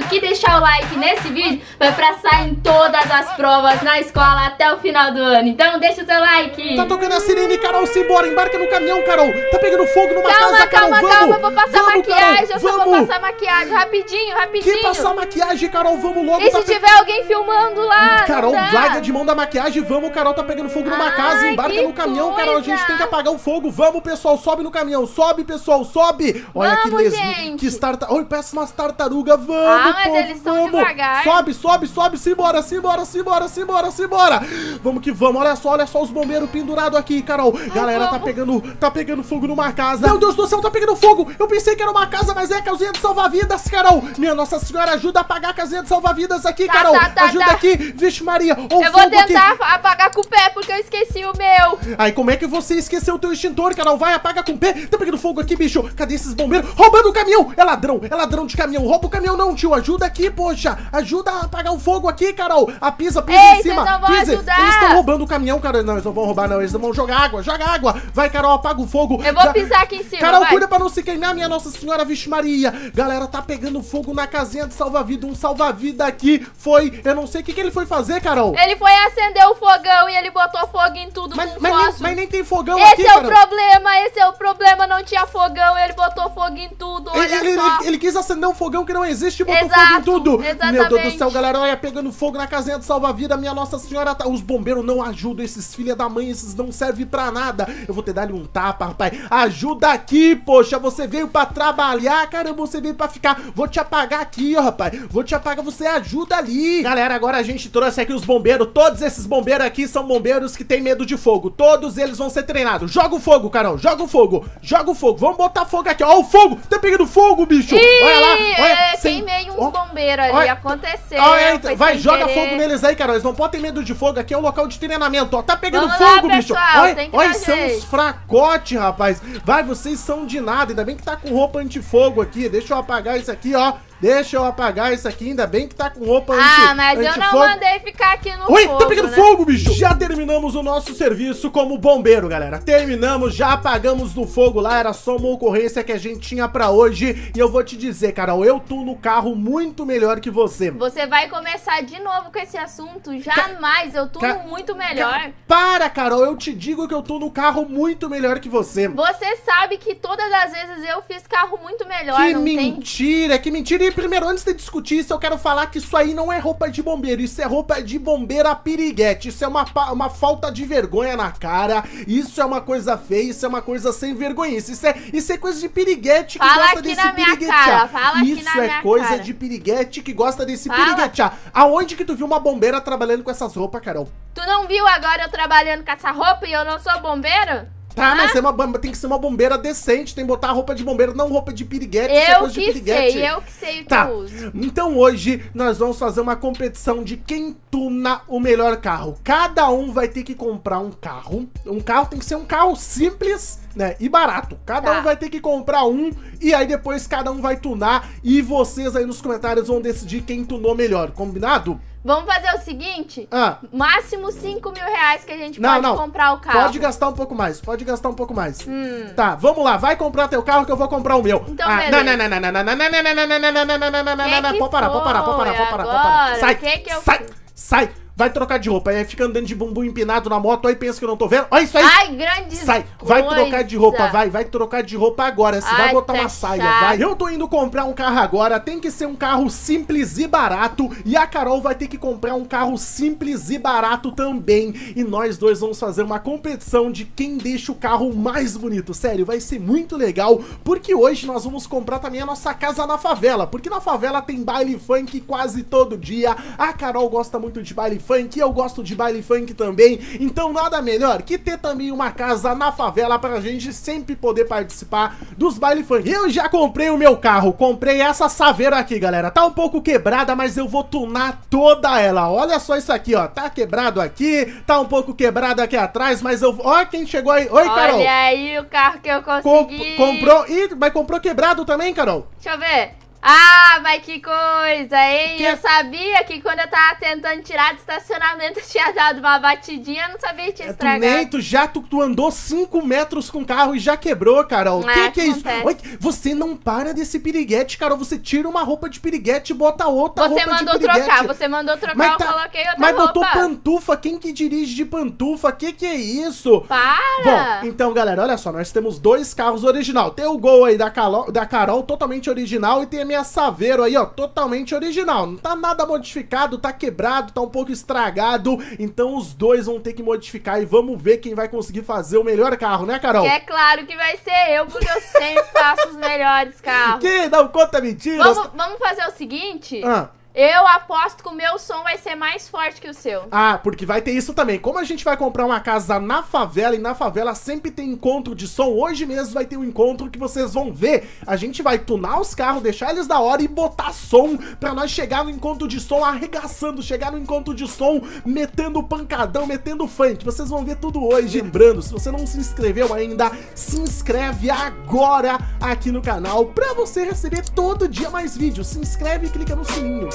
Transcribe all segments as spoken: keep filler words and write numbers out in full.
que deixar o like nesse vídeo vai passar em todas as provas na escola até o final do ano. Então deixa o seu like. Tá tocando a sirene, Carol, simbora, embarca no caminhão, Carol. Tá pegando fogo numa calma, casa, Carol, calma, vamos. calma, vou passar vamos, maquiagem, Carol, eu só vamos. vou passar maquiagem, rapidinho, rapidinho. Que passar maquiagem, Carol, vamos logo. E tá se pe... tiver alguém filmando lá? Carol, não dá. larga de mão da maquiagem, vamos, Carol, tá pegando fogo numa Ai, casa, embarca que no caminhão, coisa. Carol, a gente tem que apagar o fogo, vamos, pessoal, sobe no caminhão, sobe, pessoal, sobe. Olha Vamos, que les... gente. que tarta... Oi, parece umas tartarugas, vamos, Ah, mas povo, eles estão vamos. devagar. Sobe, sobe, sobe, simbora, simbora, simbora, simbora, simbora. Vamos que vamos, olha só, olha só os bombeiros pendurados aqui, Carol. Ai, Galera, vamos. tá pegando, tá pegando fogo numa casa. Meu Deus do céu, tá pegando fogo. Eu pensei que era uma casa, mas é a casinha de salva-vidas, Carol. Minha Nossa Senhora, ajuda a apagar a casinha de salva-vidas aqui, Tá, Carol. tá, tá, ajuda tá. aqui, vixe Maria. Ó, o Eu vou fogo aqui. tentar apagar com o pé porque eu esqueci o meu. Aí, como é que você esqueceu o teu extintor, Carol? Vai, apaga com o pé. Tá pegando fogo aqui, bicho. Cadê esses bombeiros? Roubando o caminhão. É ladrão, é ladrão de caminhão. Rouba o caminhão não, tio. Ajuda aqui, poxa. Ajuda a apagar o fogo aqui, Carol. A pisa, pisa Ei, em cima. vocês não vão Pisa. ajudar. Eles estão roubando o caminhão, cara. Não, eles não vão roubar, não. Eles não vão jogar água. Joga água. Vai, Carol, apaga o fogo. Eu vou Já... pisar aqui em cima, Carol, vai. cuida pra não se queimar, minha Nossa Senhora, vixe Maria. Galera, tá pegando fogo na casinha de salva-vida. Um salva-vida aqui foi... Eu não sei o que, que ele foi fazer, Carol. Ele foi acender o fogão e ele botou fogo em tudo Mas, com mas, nem, fósforo. mas nem tem fogão Esse aqui, é o Carol. problema, esse é o problema, não tinha fogão, ele botou fogo em tudo, olha Ele, ele, só. ele, ele quis acender um fogão que não existe e botou Exato, fogo em tudo. exatamente. Meu Deus do céu, galera, olha, pegando fogo na casinha de salva-vida, minha Nossa Senhora, tá... os bombeiros não ajudam, esses filha da mãe, esses não servem pra nada. Eu vou ter dar-lhe um tapa, rapaz. Ajuda aqui, poxa, você veio pra trabalhar, caramba, você veio pra ficar. Vou te apagar aqui, ó, rapaz. Vou te apagar, você ajuda ali. Galera, agora a gente trouxe aqui os bombeiros. Todos esses bombeiros aqui são bombeiros que têm medo de fogo. Todos eles vão ser treinados. Joga o fogo, Carol, joga o fogo. Joga o fogo, vamos botar fogo aqui. Ó o fogo, tá pegando fogo, bicho. Ih, Olha lá, olha. é, sem- queimei uns ó, bombeiros ali, olha. aconteceu. Olha, então, foi vai, sem joga querer. fogo neles aí, Carol. Eles não podem ter medo de fogo. Aqui é o local de treinamento, ó. Tá pegando Vamos lá, fogo, bicho. pessoal, Olha, tem que olha, dar são jeito. uns fracote, rapaz. Vai, vocês são de nada. Ainda bem que tá com roupa antifogo aqui. Deixa eu apagar isso aqui, ó. Deixa eu apagar isso aqui. Ainda bem que tá com roupa anti Ah, mas eu não antifogo. mandei ficar aqui no Oi, fogo, tá pegando né? fogo, bicho! Já terminamos o nosso serviço como bombeiro, galera. Terminamos, já apagamos do fogo lá. Era só uma ocorrência que a gente tinha pra hoje. E eu vou te dizer, Carol, eu tô no carro muito melhor que você. Você vai começar de novo com esse assunto? Jamais, eu tô Ca- muito melhor. Ca- Para, Carol, eu te digo que eu tô no carro muito melhor que você. Você sabe que todas as vezes eu fiz carro muito melhor, Que não tem? mentira, que mentira. E primeiro, antes de discutir isso, eu quero falar que isso aí não é roupa de bombeiro. Isso é roupa de bombeira piriguete. Isso é uma, pa- uma falta de vergonha na cara. Isso é uma coisa feia, isso é uma coisa sem vergonha. Isso é, isso é coisa de piriguete que Fala gosta aqui desse na minha piriguetear. cara, fala aqui Isso na é minha coisa cara. de piriguete que gosta desse Fala. piriguetear. Aonde que tu viu uma bombeira trabalhando com essas roupas, Carol? Tu não viu agora eu trabalhando com essa roupa e eu não sou bombeiro? Tá, Ah? mas é uma, bom- tem que ser uma bombeira decente, tem que botar roupa de bombeiro, não roupa de piriguete. isso é Eu coisa de que piriguete. sei, eu que sei o que Tá, eu uso. então hoje nós vamos fazer uma competição de quem tuna o melhor carro. Cada um vai ter que comprar um carro. Um carro tem que ser um carro simples, né, e barato. Cada Tá. um vai ter que comprar um e aí depois cada um vai tunar e vocês aí nos comentários vão decidir quem tunou melhor, combinado? Vamos fazer o seguinte? Ah, Máximo cinco mil reais que a gente Não, pode não. comprar o carro. pode gastar um pouco mais, pode gastar um pouco mais. Hum. Tá, vamos lá, vai comprar teu carro que eu vou comprar o meu. Então, ah, beleza. não, não, não, não, não, não, não, não, não, não, não, não, não, não, não, não, não, Que não, que pode parar, pode parar, pode parar, foi pode parar, pode parar. agora? Sai, Que que eu sai, fiz? sai. Vai trocar de roupa, aí fica andando de bumbum empinado na moto, aí pensa que eu não tô vendo. Olha isso aí. Ai, grandes Sai, vai coisa. trocar de roupa, vai, vai trocar de roupa agora. Você vai Ai, botar tá uma saia, chato. vai. Eu tô indo comprar um carro agora, tem que ser um carro simples e barato. E a Carol vai ter que comprar um carro simples e barato também. E nós dois vamos fazer uma competição de quem deixa o carro mais bonito. Sério, vai ser muito legal, porque hoje nós vamos comprar também a nossa casa na favela. Porque na favela tem baile funk quase todo dia. A Carol gosta muito de baile funk, eu gosto de baile funk também, então nada melhor que ter também uma casa na favela pra gente sempre poder participar dos baile funk. Eu já comprei o meu carro, comprei essa Saveiro aqui, galera, tá um pouco quebrada, mas eu vou tunar toda ela. Olha só isso aqui, ó, tá quebrado aqui, tá um pouco quebrado aqui atrás, mas eu... Ó quem chegou aí, oi Carol. Olha aí o carro que eu Com- consegui. comprou, ih, mas comprou quebrado também, Carol? Deixa eu ver. Ah, mas que coisa! coisa, hein? Que- Eu sabia que quando eu tava tentando tirar do estacionamento, eu tinha dado uma batidinha, eu não sabia que tinha É, tu estragado. nem, tu já tu, tu andou cinco metros com o carro e já quebrou, Carol. O É, que, que é isso? acontece. Oi, você não para desse piriguete, Carol. Você tira uma roupa de piriguete e bota outra Você roupa de mandou piriguete. trocar, você mandou trocar, Mas eu tá- coloquei outra Mas roupa. botou pantufa. Quem que dirige de pantufa? Que que é isso? Para! Bom, então, galera, olha só, nós temos dois carros original. Tem o Gol aí da Carol, da Carol, totalmente original, e tem a minha Saveiro aí, ó, totalmente original. Não tá nada modificado, tá quebrado, tá um pouco estragado, então os dois vão ter que modificar e vamos ver quem vai conseguir fazer o melhor carro, né, Carol? Que é claro que vai ser eu, porque eu sempre faço os melhores carros. Que não conta mentiras. Vamos, vamos fazer o seguinte? Ah. Eu aposto que o meu som vai ser mais forte que o seu. Ah, porque vai ter isso também. Como a gente vai comprar uma casa na favela, e na favela sempre tem encontro de som, hoje mesmo vai ter um encontro que vocês vão ver. A gente vai tunar os carros, deixar eles da hora e botar som pra nós chegar no encontro de som arregaçando, chegar no encontro de som metendo pancadão, metendo funk. Vocês vão ver tudo hoje. Lembrando, se você não se inscreveu ainda, se inscreve agora aqui no canal pra você receber todo dia mais vídeos. Se inscreve e clica no sininho.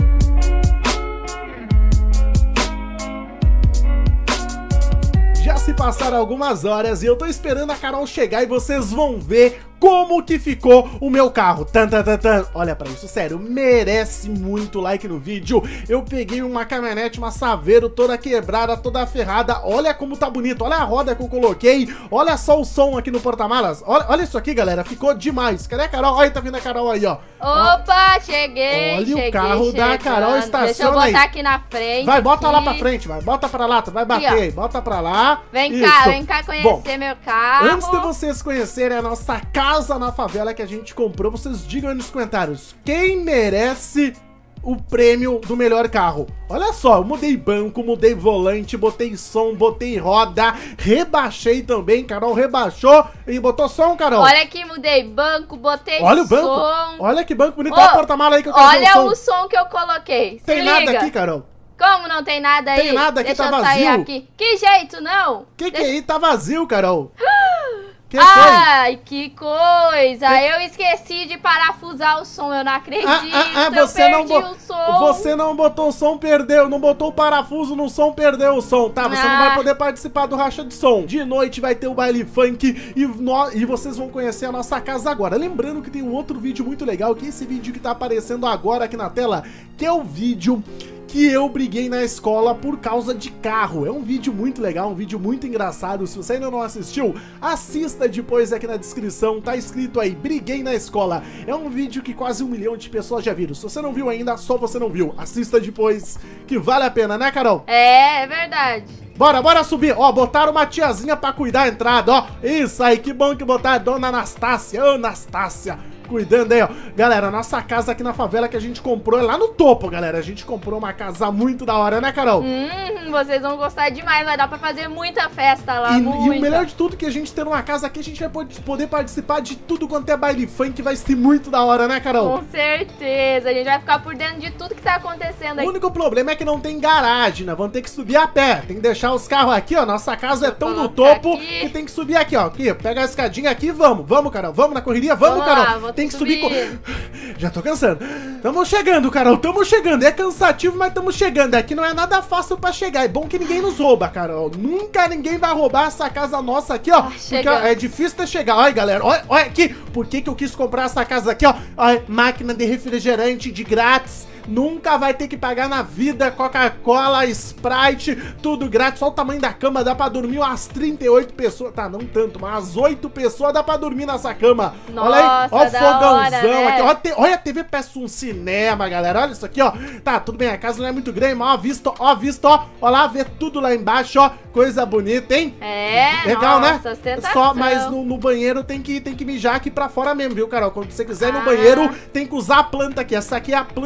Já se passaram algumas horas e eu tô esperando a Carol chegar e vocês vão ver como que ficou o meu carro. Tan, tan, tan, tan. Olha pra isso, sério, merece muito like no vídeo. Eu peguei uma caminhonete, uma Saveiro toda quebrada, toda ferrada. Olha como tá bonito, olha a roda que eu coloquei. Olha só o som aqui no porta-malas. Olha, olha isso aqui, galera, ficou demais. Cadê a Carol? Olha, tá vindo a Carol aí, ó. Opa, cheguei, Olha o cheguei, carro da chegando. Carol, estaciona Deixa eu botar aí. aqui na frente. Vai, bota aqui. lá pra frente, vai. Bota pra lá, tu vai bater Aqui, ó. aí. Bota pra lá. Vem Isso. cá, vem cá conhecer Bom, meu carro. antes de vocês conhecerem a nossa casa na favela que a gente comprou, vocês digam aí nos comentários quem merece o prêmio do melhor carro. Olha só, eu mudei banco, mudei volante, botei som, botei roda, rebaixei também, Carol rebaixou e botou som, Carol. Olha aqui, mudei banco, botei Olha o banco, som. olha que banco bonito, Ô, olha o porta-mala aí que eu quero ver Olha o som. o som que eu coloquei. Tem Se nada liga. aqui, Carol. Como não tem nada aí? Tem nada aqui, Deixa tá eu sair vazio. aqui. Que jeito, não? Que que Deixa- é aí? Tá vazio, Carol. Que foi? Ai, que coisa! Eu esqueci de parafusar o som, eu não acredito. Ah, ah, ah, eu você não perdi bo- o som. Você não botou o som, perdeu. Não botou o parafuso no som, perdeu o som, tá? Você não Ah. vai poder participar do racha de som. De noite vai ter o baile funk e, nó- e vocês vão conhecer a nossa casa agora. Lembrando que tem um outro vídeo muito legal, que é esse vídeo que tá aparecendo agora aqui na tela, que é o vídeo que eu briguei na escola por causa de carro. É um vídeo muito legal, um vídeo muito engraçado. Se você ainda não assistiu, assista depois aqui na descrição, tá escrito aí, briguei na escola. É um vídeo que quase um milhão de pessoas já viram. Se você não viu ainda, só você não viu. Assista depois, que vale a pena, né, Carol? É, é verdade. Bora, bora subir. Ó, botaram uma tiazinha pra cuidar a entrada, ó. Isso aí, que bom que botaram a dona Anastácia. Ô, Anastácia, cuidando aí, ó. Galera, nossa casa aqui na favela que a gente comprou é lá no topo, galera. A gente comprou uma casa muito da hora, né, Carol? Hum, vocês vão gostar demais, vai dar pra fazer muita festa lá, E, muita. e o melhor de tudo é que a gente tendo uma casa aqui, a gente vai pod- poder participar de tudo quanto é baile funk, vai ser muito da hora, né, Carol? Com certeza, a gente vai ficar por dentro de tudo que tá acontecendo O aqui. único problema é que não tem garagem, né? Vamos ter que subir a pé. Tem que deixar os carros aqui, ó. Nossa casa é tão no colocar topo aqui. que tem que subir aqui, ó. Aqui, pega a escadinha aqui e vamos. Vamos, Carol. Vamos na correria? Vamos, Vamos Carol. lá, vou tem que subir. subir. co- Já tô cansando. Tamo chegando, Carol. Tamo chegando. É cansativo, mas tamo chegando. Aqui não é nada fácil pra chegar. É bom que ninguém nos rouba, Carol. Nunca ninguém vai roubar essa casa nossa aqui, ó. Ah, Porque chegamos. ó, é difícil de chegar. Olha, galera. Olha, olha aqui. Por que que eu quis comprar essa casa aqui, ó? Olha, máquina de refrigerante de grátis. Nunca vai ter que pagar na vida. Coca-Cola, Sprite, tudo grátis. Olha o tamanho da cama, dá pra dormir umas trinta e oito pessoas. Tá, não tanto, mas umas oito pessoas dá pra dormir nessa cama. Olha aí, Nossa, olha o da fogãozão hora, né? aqui. Olha a, te- olha a T V, parece um cinema, galera. Olha isso aqui, ó. Tá, tudo bem, a casa não é muito grande, mas ó a vista, ó a vista, ó. Olha lá, vê tudo lá embaixo, ó. Coisa bonita, hein? É, Legal, nossa, né? ostentação. Só, mas no, no banheiro tem que, tem que mijar aqui pra fora mesmo, viu, Carol? Quando você quiser ir no Ah. banheiro, tem que usar a planta aqui. Essa aqui é a planta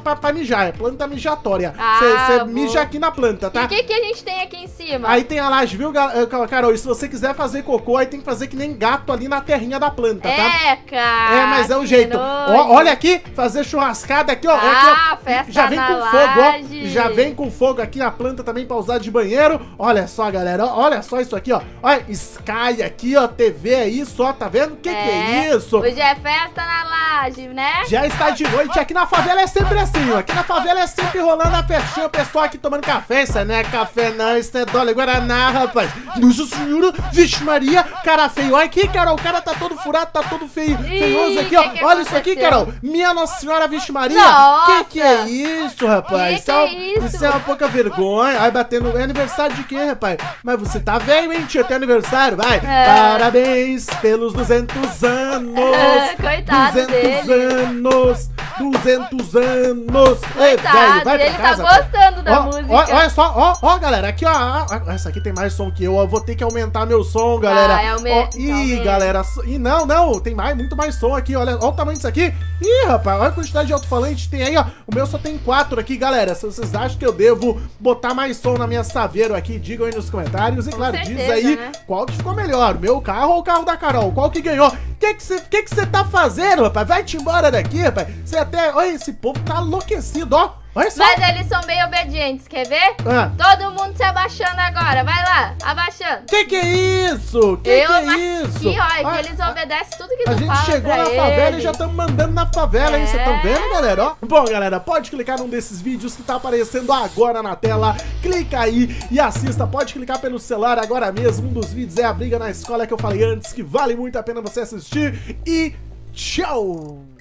pra, pra mijar, é planta mijatória. Ah, Você vou. mija aqui na planta, tá? E o que, que a gente tem aqui em cima? Aí tem a laje, viu, Carol? E se você quiser fazer cocô, aí tem que fazer que nem gato ali na terrinha da planta, tá? É, cara. É, mas é o jeito. Ó, olha aqui, fazer churrascada aqui, ó. Ah, aqui, ó. festa Já vem na com fogo, laje. ó. Já vem com fogo aqui na planta também pra usar de banheiro. Olha só, galera, ó, olha só isso aqui, ó. Olha, Sky aqui, ó, T V aí, só, tá vendo? Que é, que é isso? Hoje é festa na laje, né? Já está de noite, aqui na favela é sempre assim, ó. Aqui na favela é sempre rolando a festinha, o pessoal aqui tomando café. Isso não é café não, isso é dólar Guaraná, rapaz. Nossa senhora, vixe Maria, cara feio. Olha aqui, Carol, o cara tá todo furado, tá todo feio, Ih, feioso aqui, que ó. que Olha isso aqui, aconteceu? Carol. Minha Nossa Senhora, vixe Maria. Nossa. Que que é isso, rapaz? Que que é, é um- isso? isso é uma pouca vergonha. Aí batendo, é aniversário de quê, rapaz? Mas você tá velho, hein, tia? Tem aniversário, vai. É. Parabéns pelos duzentos anos. Coitado duzentos dele. anos. duzentos anos. Ei, Coitado, velho, vai pra ele casa. tá gostando da Ó, música. ó, olha só, ó, ó, galera, aqui, ó, ó, essa aqui tem mais som que eu, eu vou ter que aumentar meu som, galera. Ah, é o me- Ó, então ih, aumenta. galera, so- ih, não, não, tem mais, muito mais som aqui, olha, olha o tamanho disso aqui. Ih, rapaz, olha a quantidade de alto-falante que tem aí, ó, o meu só tem quatro aqui, galera. Se vocês acham que eu devo botar mais som na minha Saveiro aqui, digam aí nos comentários. E Com claro, diz certeza, aí né? qual que ficou melhor, o meu carro ou o carro da Carol, qual que ganhou. O que que você que que você tá fazendo, rapaz? Vai-te embora daqui, rapaz. Você até, olha, esse povo tá enlouquecido, ó. Olha só. Mas eles são bem obedientes, quer ver? Ah. Todo mundo se abaixando agora, vai lá, abaixando. Que que é isso? Que eu que é nasci, isso? ó, Ah, que eles obedecem tudo que A tu gente fala chegou pra na favela eles. e já estamos mandando na favela, hein? Vocês estão É. vendo, galera? Ó. Bom, galera, pode clicar num desses vídeos que tá aparecendo agora na tela. Clica aí e assista. Pode clicar pelo celular agora mesmo. Um dos vídeos é a briga na escola que eu falei antes, que vale muito a pena você assistir. E tchau!